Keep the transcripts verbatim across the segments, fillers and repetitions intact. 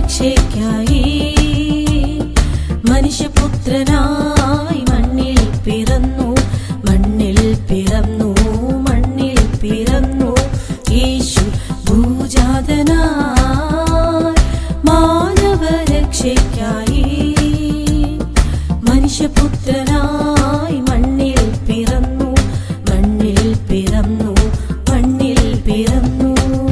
രക്ഷയ്ക്കായി മനുഷ്യപുത്രനായി മണ്ണിൽ പിറന്നു മണ്ണിൽ പിറന്നു മണ്ണിൽ പിറന്നു യേശു ഭൂജാതനായി മാനവരക്ഷയ്ക്കായി മനുഷ്യപുത്രനായി മണ്ണിൽ പിറന്നു മണ്ണിൽ പിറന്നു മണ്ണിൽ പിറന്നു.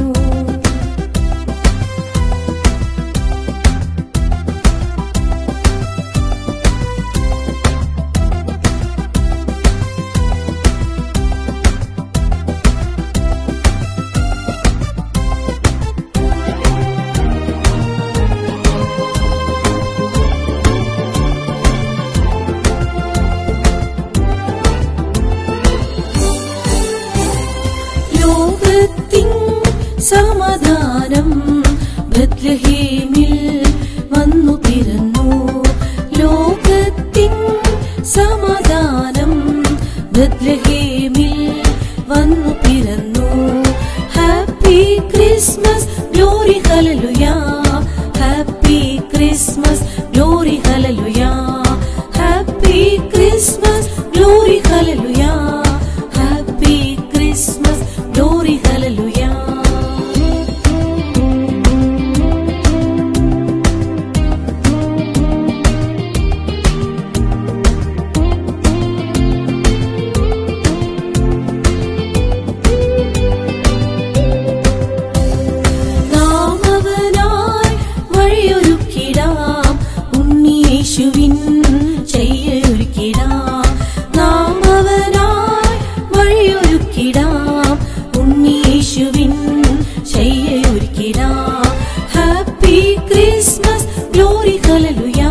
ലോകത്തിൻ സമാധാനം ബത്ലഹേമിൽ വന്നു പിറന്നു. ലോകത്തിൻ സമാധാനം ബത്ലഹേമിൽ വന്നു പിറന്നു. Happy Christmas glory hallelujah happy Christmas glory hallelujah happy Christmas glory hallelujah happy Christmas glory hallelujah. നാം അവനായി വഴിയൊരുക്കിടാം ഉണ്ണിയേശുവിൻ ചെയ്യൊരുക്കിടാം. നാം അവനായി വഴിയൊരുക്കിടാം ഉണ്ണിയേശുവിൻ ചെയ്യൊരുക്കിടാം. Happy Christmas glory hallelujah